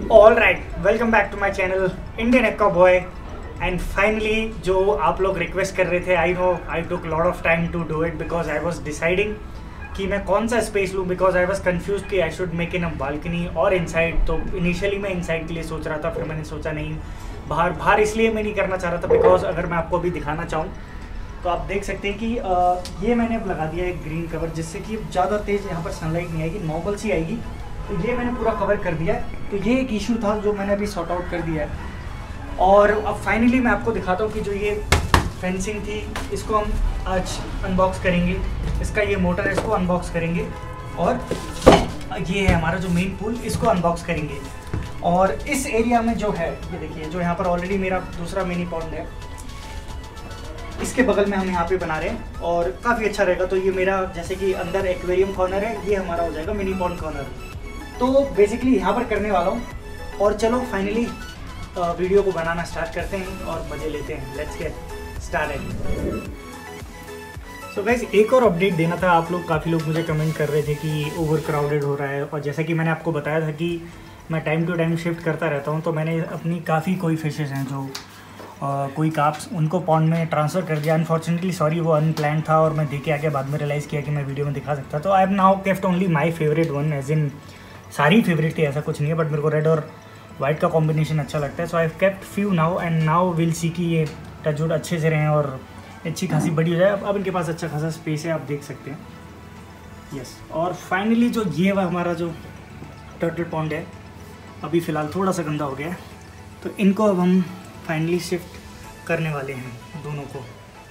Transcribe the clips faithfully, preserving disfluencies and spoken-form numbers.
All right, welcome back to my channel Indian aqua boy. And finally जो आप लोग request कर रहे थे, I know I took lot of time to do it because I was deciding कि मैं कौन सा स्पेस लूँ, बिकॉज आई वॉज कन्फ्यूज कि I should make in a balcony और इनसाइड। तो इनिशियली मैं इनसाइड के लिए सोच रहा था, फिर मैंने सोचा नहीं, बाहर बाहर इसलिए मैं नहीं करना चाह रहा था बिकॉज अगर मैं आपको अभी दिखाना चाहूँ तो आप देख सकते हैं कि आ, ये मैंने अब लगा दिया है ग्रीन कवर, जिससे कि ज़्यादा तेज़ यहाँ पर सनलाइट नहीं आएगी, नॉर्मल सी आएगी। तो ये मैंने पूरा कवर कर दिया है। तो ये एक इशू था जो मैंने अभी सॉर्ट आउट कर दिया है। और अब फाइनली मैं आपको दिखाता हूँ कि जो ये फेंसिंग थी इसको हम आज अनबॉक्स करेंगे। इसका ये मोटर है, इसको अनबॉक्स करेंगे। और ये है हमारा जो मेन पूल, इसको अनबॉक्स करेंगे। और इस एरिया में जो है, ये देखिए, जो यहाँ पर ऑलरेडी मेरा दूसरा मिनी पॉन्ड है, इसके बगल में हम यहाँ पे बना रहे हैं और काफ़ी अच्छा रहेगा। तो ये मेरा जैसे कि अंदर एक्वेरियम कॉर्नर है, ये हमारा हो जाएगा मिनी पॉन्ड कॉर्नर। तो बेसिकली यहाँ पर करने वाला हूँ। और चलो फाइनली वीडियो को बनाना स्टार्ट करते हैं और मज़े लेते हैं। Let's get started. So guys, एक और अपडेट देना था। आप लोग काफ़ी लोग मुझे कमेंट कर रहे थे कि ओवर क्राउडेड हो रहा है, और जैसा कि मैंने आपको बताया था कि मैं टाइम टू टाइम शिफ्ट करता रहता हूँ। तो मैंने अपनी काफ़ी कोई फिशेज़ हैं जो Uh, कोई काप्स, उनको पॉन्ड में ट्रांसफ़र कर दिया। अनफॉर्चुनेटली सॉरी, वो अनप्लान था और मैं देख के आके बाद में रियलाइज़ किया कि मैं वीडियो में दिखा सकता। तो I have now kept only my favourite one, as in सारी फेवरेट थी, ऐसा कुछ नहीं है, बट मेरे को रेड और वाइट का कॉम्बिनेशन अच्छा लगता है। So I have kept few now and now will see कि ये टचवुड अच्छे से रहें और अच्छी खासी बड़ी हो जाए। अब अब इनके पास अच्छा खासा स्पेस है, आप देख सकते हैं। यस, और फाइनली जो ये वह हमारा जो टर्टल पॉन्ड है, अभी फ़िलहाल थोड़ा सा गंदा हो गया है, तो इनको अब हम फाइनली शिफ्ट करने वाले हैं दोनों को।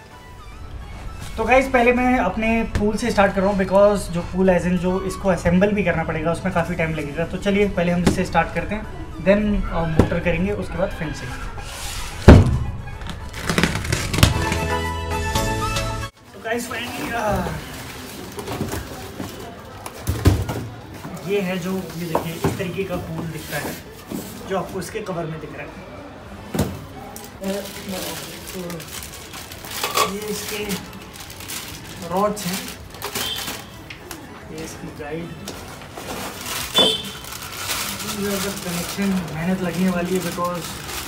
तो गाइस, पहले मैं अपने पूल से स्टार्ट कर रहा हूँ बिकॉज जो पूल एज इन जो इसको असेंबल भी करना पड़ेगा, उसमें काफ़ी टाइम लगेगा। तो चलिए पहले हम इससे स्टार्ट करते हैं, देन मोटर करेंगे, उसके बाद फेंसिंग। तो गाइस फाइनली ये है जो, ये देखिए इस तरीके का पूल दिख रहा है जो आपको इसके कवर में दिख रहा है। तो ये इसके रॉड्स हैं, ये इसकी गाइड, कनेक्शन मेहनत लगने वाली है बिकॉज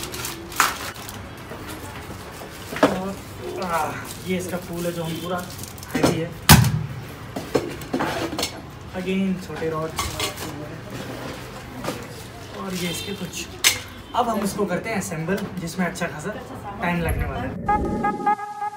ये इसका पूल है जो हम पूरा हैवी है। अगेन छोटे रॉड्स और ये इसके कुछ। अब हम इसको करते हैं असेंबल, जिसमें अच्छा खासा टाइम लगने वाला है।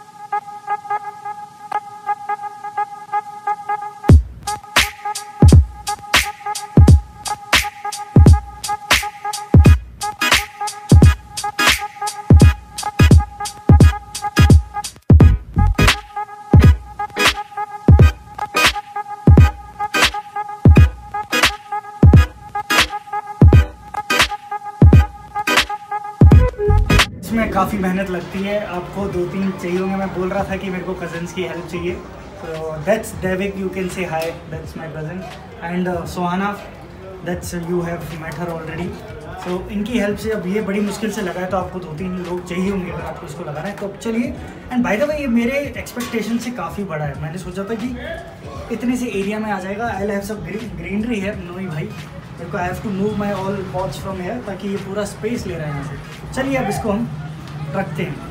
इसमें काफ़ी मेहनत लगती है, आपको दो तीन चाहिए होंगे। मैं बोल रहा था कि मेरे को कज़न्स की हेल्प चाहिए। तो that's Devic, you can say hi, that's my cousin. And Sohana, that's you have met her already. So इनकी हेल्प से अब ये बड़ी मुश्किल से लगा है, तो आपको दो तीन लोग चाहिए होंगे अगर आपको इसको लगाना है। तो अब चलिए। एंड बाय द वे, ये मेरे एक्सपेक्टेशन से काफ़ी बड़ा है। मैंने सोचा था कि इतने से एरिया में आ जाएगा, आई हैव सब ग्रीनरी है। नहीं भाई, मेरे को I have to move my all pots from here, ताकि ये पूरा स्पेस ले रहा है यहाँ से। चलिए अब इसको हम रखते हैं।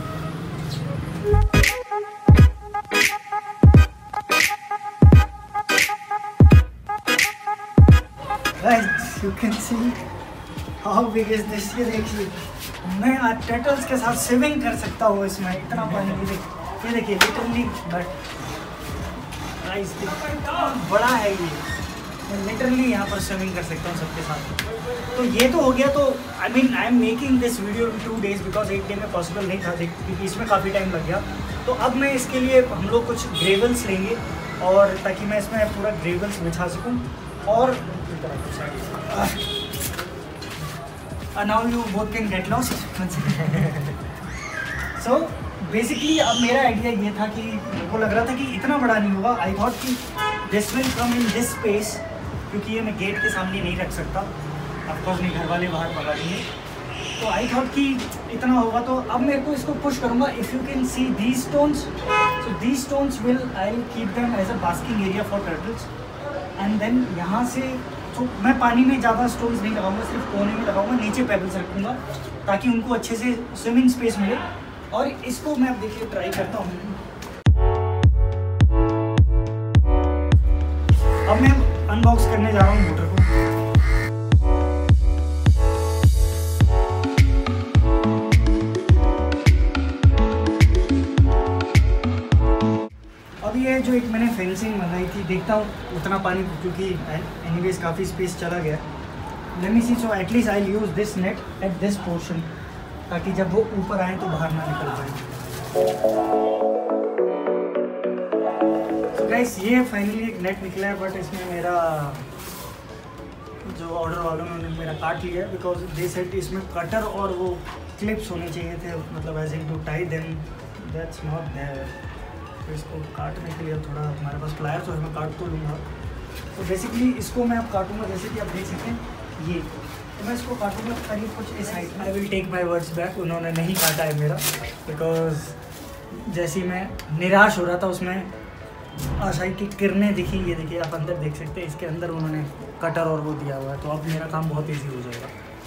Guys, you can see how big is this। ये देखिए, मैं आज टर्टल्स के साथ स्विमिंग कर सकता हूँ इसमें, इतना पानी। ये देखिए लिटरली, बट गाइस बड़ा है ये, मैं लिटरली यहाँ पर स्विमिंग कर सकता हूँ सबके साथ। तो ये तो हो गया। तो I mean I am making this video in two days because एक डे में पॉसिबल नहीं था, क्योंकि इसमें काफ़ी टाइम लग गया। तो अब मैं इसके लिए हम लोग कुछ ग्रेवल्स लेंगे, और ताकि मैं इसमें पूरा ग्रेवल्स बिछा सकूँ। और now you both can get lost. So basically अब मेरा आइडिया ये था कि मेरे को लग रहा था कि इतना बड़ा नहीं होगा। आई थॉट कि this will come in this space, क्योंकि ये मैं गेट के सामने नहीं रख सकता, ऑफकोर्स नहीं, घर वाले बाहर भगा देंगे। तो आई थॉट कि इतना होगा। तो अब मेरे को इसको पुश करूँगा। If you can see these stones, so these stones will I will keep them as a basking area for turtles. And then यहाँ से तो मैं पानी में ज़्यादा स्टोन्स नहीं लगाऊंगा, सिर्फ कोने में लगाऊंगा, नीचे पेबल्स रखूँगा ताकि उनको अच्छे से स्विमिंग स्पेस मिले। और इसको मैं अब देखिए ट्राई करता हूँ। अब मैं अनबॉक्स करने जा रहा हूँ मोटर को। अब ये जो एक मैंने फेंसिंग बनाई थी, देखता हूँ उतना पानी, क्योंकि एनीवेज काफ़ी स्पेस चला गया। Let me see, so at least I use this net at this portion, ताकि जब वो ऊपर आए तो बाहर ना निकल पाए। तो गाइस ये फाइनली एक नेट निकला है, बट इसमें मेरा जो ऑर्डर वालों ने उन्होंने मेरा काट लिया, बिकॉज दे सेड इसमें कटर और वो क्लिप्स होने चाहिए थे, मतलब as in to tie them, that's not there. तो इसको काटने के लिए थोड़ा हमारे पास प्लायर्स है, मैं काट तो लूँगा। तो बेसिकली इसको मैं अब काटूँगा, जैसे कि आप देख सकते हैं ये, तो मैं इसको काटूँगा करीब कुछ इस हाइट में। I will take my words back, उन्होंने नहीं काटा है मेरा, बिकॉज जैसी मैं निराश हो रहा था उसमें आशाई की किरणें दिखी। ये देखिए आप अंदर देख सकते हैं, इसके अंदर उन्होंने कटर और वो दिया हुआ है, तो अब मेरा काम बहुत ईजी हो जाएगा।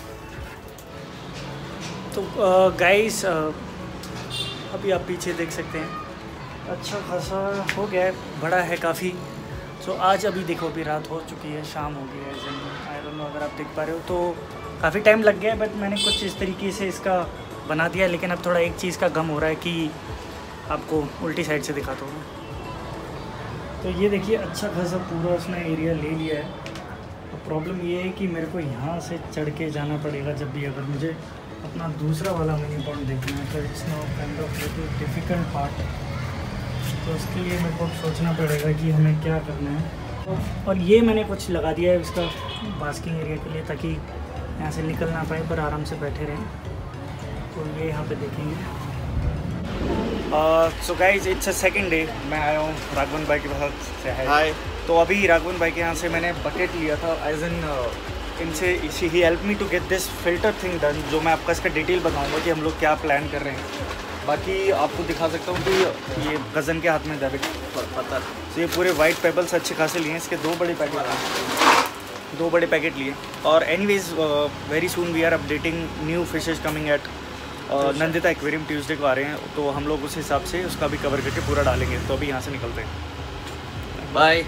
तो गाइस uh, uh, अभी आप पीछे देख सकते हैं अच्छा खासा हो गया है, बड़ा है काफ़ी। सो so, आज अभी देखो अभी रात हो चुकी है, शाम हो गई है, आई डोंट नो अगर आप देख पा रहे हो, तो काफ़ी टाइम लग गया है, बट मैंने कुछ इस तरीके से इसका बना दिया। लेकिन अब थोड़ा एक चीज़ का गम हो रहा है कि आपको उल्टी साइड से दिखाता हूँ। तो ये देखिए अच्छा खासा पूरा उसने एरिया ले लिया है। तो प्रॉब्लम ये है कि मेरे को यहाँ से चढ़ के जाना पड़ेगा जब भी अगर मुझे अपना दूसरा वाला मिनी पॉन्ड देखना है, तो it's no kind of difficult part. तो उसके लिए मेरे को सोचना पड़ेगा कि हमें क्या करना है। और ये मैंने कुछ लगा दिया है इसका बास्किंग एरिया के लिए, ताकि यहाँ से निकल ना पाए पर आराम से बैठे रहें। तो ये यहाँ पे देखेंगे। So guys it's a second day, मैं आया हूँ राघवन भाई के पास से है। हाय। तो अभी राघवन भाई के यहाँ से मैंने बकेट लिया था, एज इन इनसे इसी ही help me to get this filter thing done, जो मैं आपका इसका डिटेल बताऊँगा कि हम लोग क्या प्लान कर रहे हैं। बाकी आपको दिखा सकता हूँ कि ये कज़न के हाथ में डेबिट पत्थर, तो ये पूरे वाइट पेबल्स अच्छे खासे लिए हैं, इसके दो बड़े पैकेट दो बड़े पैकेट लिए। और anyways very soon we are updating new fishes coming at Nandita aquarium, Tuesday को आ रहे हैं, तो हम लोग उस हिसाब से उसका भी कवर करके पूरा डालेंगे। तो अभी यहाँ से निकलते हैं, बाय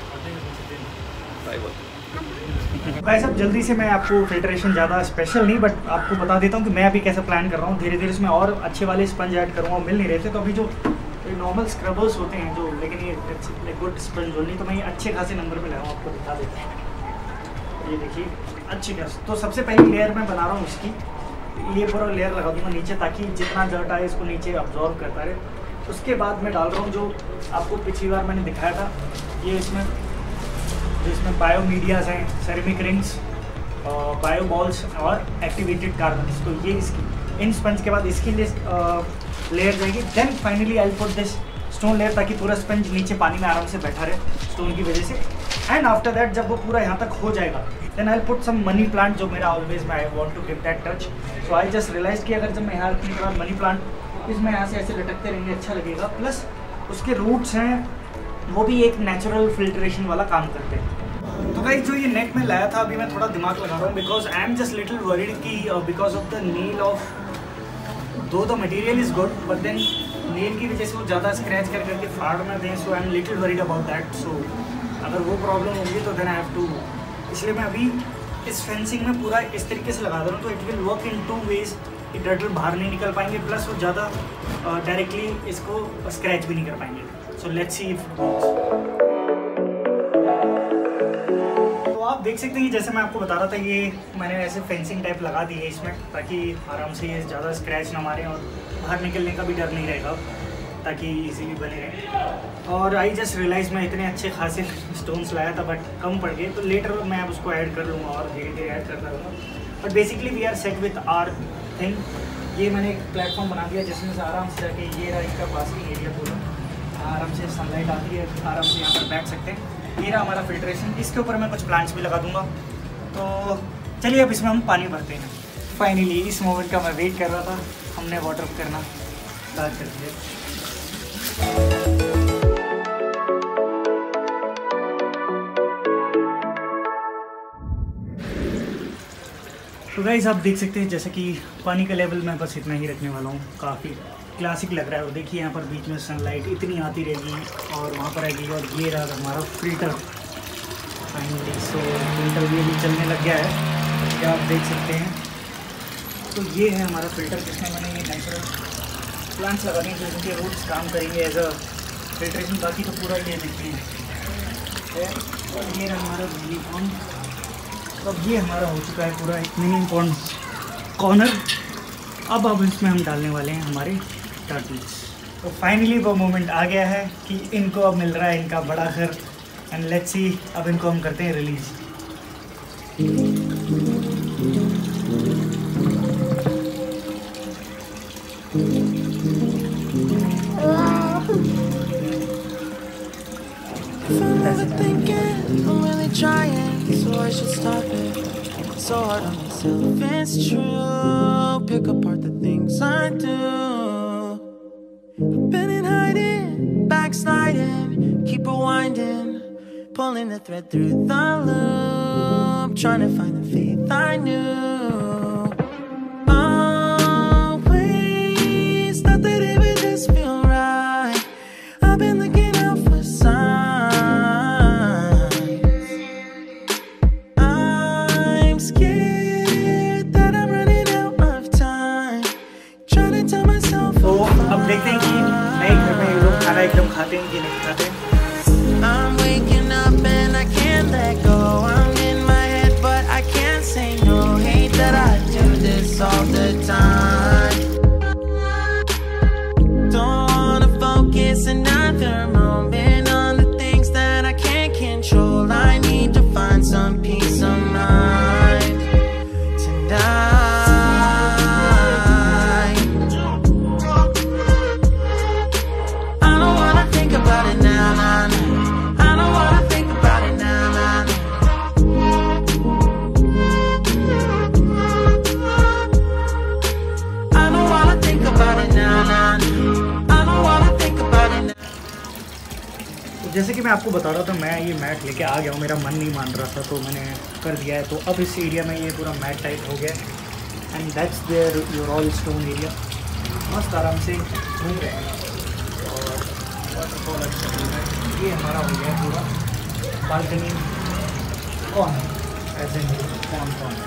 बाय बाय। गाइस अब जल्दी से मैं आपको फिल्ट्रेशन ज़्यादा स्पेशल नहीं, बट आपको बता देता हूँ कि मैं अभी कैसे प्लान कर रहा हूँ। धीरे धीरे इसमें और अच्छे वाले स्पंज ऐड करूँगा, मिल नहीं रहे थे। तो अभी जो नॉर्मल स्क्रबर्स होते हैं जो, लेकिन ये गुड स्पंज ओनली, तो मैं ये अच्छे खासे नंबर पे लगाऊँ, आपको दिखा देता हूँ। ये देखिए अच्छी खास। तो सबसे पहली लेयर मैं बना रहा हूँ इसकी, ये पूरा लेयर लगा दूँगा नीचे, ताकि जितना जर्ट आए इसको नीचे अब्जॉर्व करता रहे। उसके बाद मैं डाल रहा हूँ जो आपको पिछली बार मैंने दिखाया था, ये इसमें जो इसमें बायो मीडियाज हैं, सेरेमिक रिंग्स, बायो बॉल्स और एक्टिवेटेड कार्बन्स। तो ये इसकी इन स्पंज के बाद इसकी लिस्ट लेयर जाएगी। Then finally I put this stone layer, ताकि पूरा स्पंज नीचे पानी में आराम से बैठा रहे स्टोन की वजह से। एंड आफ्टर दैट जब वो पूरा यहाँ तक हो जाएगा, then I put some money plant, जो मेरा ऑलवेज मैं I want to give that touch. So I just realize कि अगर जब मैं यहाँ रखने के बाद मनी प्लांट इसमें यहाँ से ऐसे लटकते रहेंगे, अच्छा लगेगा। प्लस उसके रूट्स हैं वो भी एक नेचुरल फिल्ट्रेशन वाला काम करते हैं। तो गाइस जो ये नेट में लाया था, अभी मैं थोड़ा दिमाग लगा रहा हूँ, because I am just little worried कि because of the nail of, though the material is good, but then nail की वजह से वो ज़्यादा स्क्रैच कर करके फाड़ ना दें। So I am little worried about that. So अगर वो प्रॉब्लम होगी तो देन आई हैव टू, इसलिए मैं अभी इस फेंसिंग में पूरा इस तरीके से लगा दे रहा हूँ। तो it will work in two ways, कि टर्टल बाहर नहीं निकल पाएंगे, प्लस वो ज़्यादा डायरेक्टली uh, इसको स्क्रैच भी नहीं कर पाएंगे। सो लेट्स सी इफ आप देख सकते हैं कि जैसे मैं आपको बता रहा था, ये मैंने ऐसे फेंसिंग टाइप लगा दी है इसमें, ताकि आराम से ये ज़्यादा स्क्रैच ना मारें और बाहर निकलने का भी डर नहीं रहेगा, ताकि इजीली बने रहें। और आई जस्ट रियलाइज मैं इतने अच्छे खासे स्टोन्स लाया था, बट कम पड़ गए, तो लेटर मैं अब उसको ऐड कर लूँगा और धीरे धीरे ऐड करता रहूँगा। But basically we are set with our thing. ये मैंने एक प्लेटफॉर्म बना दिया जिसमें से आराम से जाके ये रहा इसका बास्किंग एरिया पूरा, आराम से सनलाइट आती है, आराम से यहाँ पर बैठ सकते हैं। ये रहा हमारा फिल्ट्रेशन। इसके ऊपर मैं कुछ प्लांट्स भी लगा दूंगा। तो चलिए अब इसमें हम पानी भरते हैं। फाइनली इस मोमेंट का मैं वेट कर रहा था, हमने वाटर अप करना स्टार्ट कर दिया। तो गाइस आप देख सकते हैं जैसे कि पानी का लेवल मैं बस इतना ही रखने वाला हूँ, काफ़ी क्लासिक लग रहा है। और देखिए यहाँ पर बीच में सनलाइट इतनी आती रहेगी और वहाँ पर आएगी। और ये रहा हमारा फिल्टर फाइनली। सो फिल्टर भी अभी चलने लग गया है, ये आप देख सकते हैं। तो ये है हमारा फ़िल्टर जिसमें मैंने ये नेचुरल प्लांट्स लगाने हैं जिनके रूट्स काम करेंगे एज अ फिल्ट्रेशन। बाकी तो पूरा ये देखते हैं। और ये रहा हमारा मिनी पॉन्ड। अब ये हमारा हो चुका है पूरा एक मिनी पॉन्ड कॉर्नर। अब अब इसमें हम डालने वाले हैं हमारे टर्टल्स। तो फाइनली वो मोमेंट आ गया है कि इनको अब मिल रहा है इनका बड़ा घर। एंड लेट्स सी अब इनको हम करते हैं release. So I should stop it. So hard on myself, it's true. Pick apart the things I do. I've been in hiding, backsliding, keep rewinding, pulling the thread through the loop, trying to find the faith I knew. Always thought that it would just feel right. I've been looking out for signs. अब देखते हैं कि नए घर में ये लोग खाना एकदम खाते हैं कि नहीं खाते। I'm waking up and I can't let go. I'm in my head but I can't say no. Hate that I do this all the time. Don't wanna focus another moment on the things that I can't control. I need to find some peace of mind tonight. जैसे कि मैं आपको बता रहा था, मैं ये mat लेके आ गया हूँ। मेरा मन नहीं मान रहा था तो मैंने कर दिया है। तो अब इस एरिया में ये पूरा मैट टाइप हो गया। And that's there your all stone area. मस्त आराम से घूम रहे हैं और वाटरफॉल अच्छा चल रहा है। ये हमारा हो गया पूरा balcony corner, as in corn corner.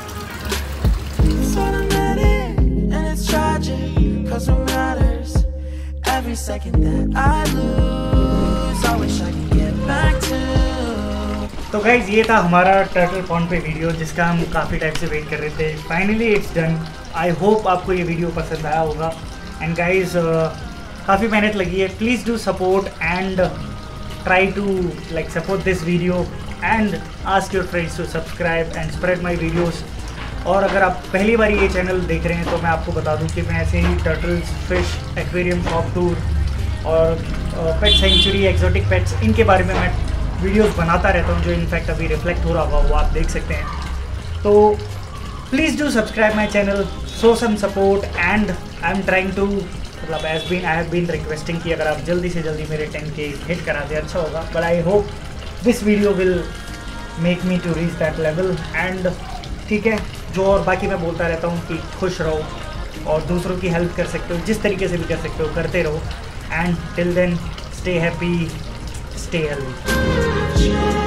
Every second that I lose, I wish I could get back to. तो गाइज ये था हमारा टर्टल पॉन्ड पे वीडियो जिसका हम काफ़ी टाइम से वेट कर रहे थे। Finally it's done. I hope आपको ये वीडियो पसंद आया होगा। एंड गाइज काफ़ी मेहनत लगी है। Please do support and try to like support this video and ask your friends to subscribe and spread my videos. और अगर आप पहली बार ये चैनल देख रहे हैं तो मैं आपको बता दूं कि मैं ऐसे ही turtles, fish, aquarium, shop tour और पेट सेंचुरी, एक्जोटिक पेट्स, इनके बारे में मैं वीडियोस बनाता रहता हूं जो इनफैक्ट अभी रिफ्लेक्ट हो रहा होगा वो आप देख सकते हैं। तो please do subscribe my channel, show some support and I am trying to मतलब as been I have been requesting कि अगर आप जल्दी से जल्दी मेरे टेन के हिट करा दे अच्छा होगा। But I hope this video will make me to reach that level. एंड ठीक है, जो और बाकी मैं बोलता रहता हूँ कि खुश रहो और दूसरों की हेल्प कर सकते हो, जिस तरीके से भी कर सकते हो करते रहो। And till then stay happy, stay healthy.